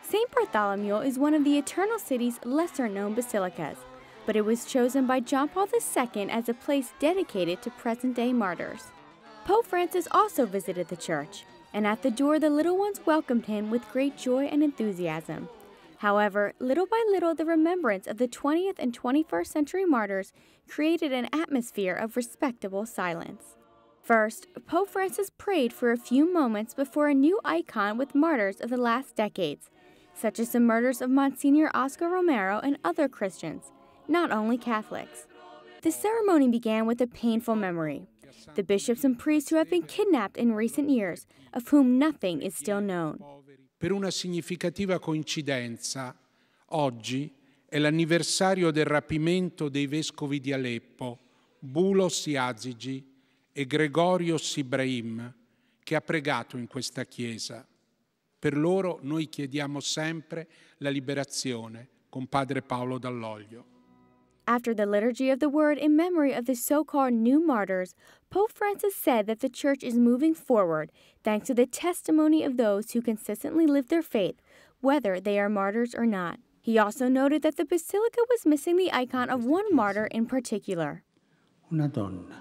St. Bartholomew is one of the Eternal City's lesser-known basilicas, but it was chosen by John Paul II as a place dedicated to present-day martyrs. Pope Francis also visited the church, and at the door the little ones welcomed him with great joy and enthusiasm. However, little by little the remembrance of the 20th and 21st century martyrs created an atmosphere of respectable silence. First, Pope Francis prayed for a few moments before a new icon with martyrs of the last decades, such as the murders of Monsignor Oscar Romero and other Christians, not only Catholics. The ceremony began with a painful memory: the bishops and priests who have been kidnapped in recent years, of whom nothing is still known. Per una significativa coincidenza, oggi è l'anniversario del rapimento dei vescovi di Aleppo, Bulos Yazigi e Gregorios Ibrahim, che ha pregato in questa chiesa. Per loro noi chiediamo sempre la liberazione con Padre Paolo Dall'Oglio. After the Liturgy of the Word in memory of the so-called new martyrs, Pope Francis said that the Church is moving forward thanks to the testimony of those who consistently live their faith, whether they are martyrs or not. He also noted that the Basilica was missing the icon of one martyr in particular. Una donna.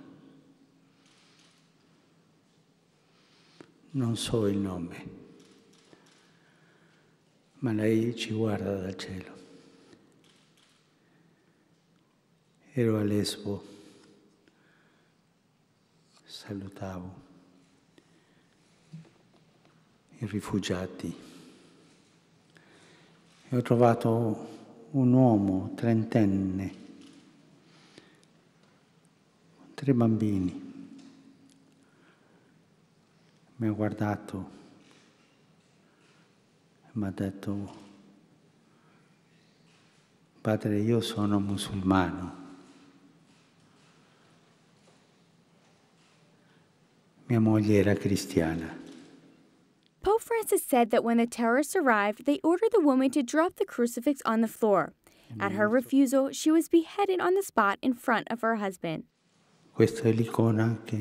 Non so il nome, ma lei ci guarda dal cielo. Ero a Lesbo, salutavo i rifugiati e ho trovato un uomo trentenne con 3 bambini. Mi ha guardato e mi ha detto: padre, io sono musulmano. Mia moglie era cristiana. Pope Francis said that when the terrorists arrived, they ordered the woman to drop the crucifix on the floor. At her refusal, she was beheaded on the spot in front of her husband. Questa è l'icona che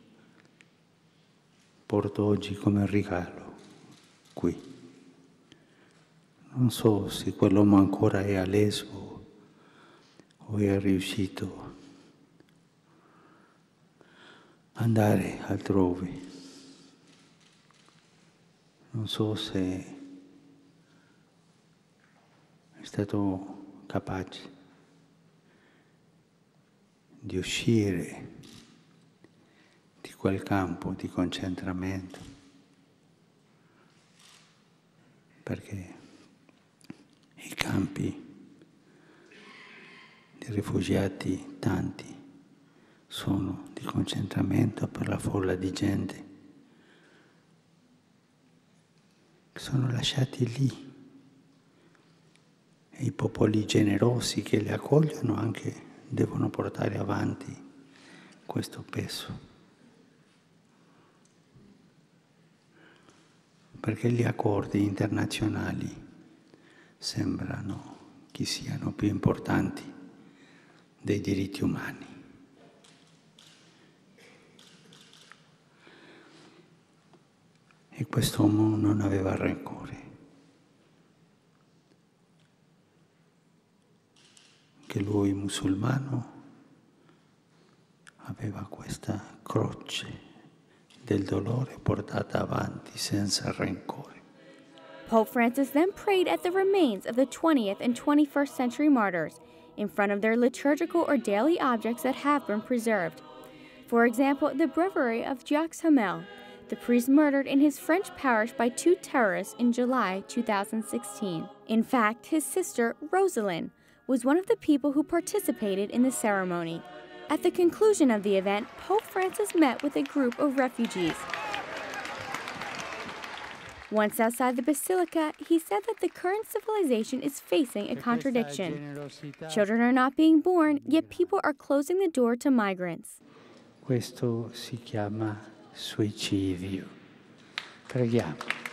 porto oggi come regalo qui. Non so se quell'uomo ancora è a Lesbo o è riuscito ad andare altrove. Non so se è stato capace di uscire di quel campo di concentramento, perché i campi di rifugiati tanti sono di concentramento per la folla di gente che sono lasciati lì, e i popoli generosi che li accogliono anche devono portare avanti questo peso, perché gli accordi internazionali sembrano che siano più importanti dei diritti umani. E quest'uomo non aveva rancore. Che lui, musulmano, aveva questa croce del dolore portata avanti senza rancore. Pope Francis then prayed at the remains of the 20th and 21st century martyrs in front of their liturgical or daily objects that have been preserved. For example, the breviary of Jacques Hamel, the priest murdered in his French parish by 2 terrorists in July 2016. In fact, his sister, Rosalind, was one of the people who participated in the ceremony. At the conclusion of the event, Pope Francis met with a group of refugees. Once outside the Basilica, he said that the current civilization is facing a contradiction. Children are not being born, yet people are closing the door to migrants. Questo si chiama suicidio. Preghiamo.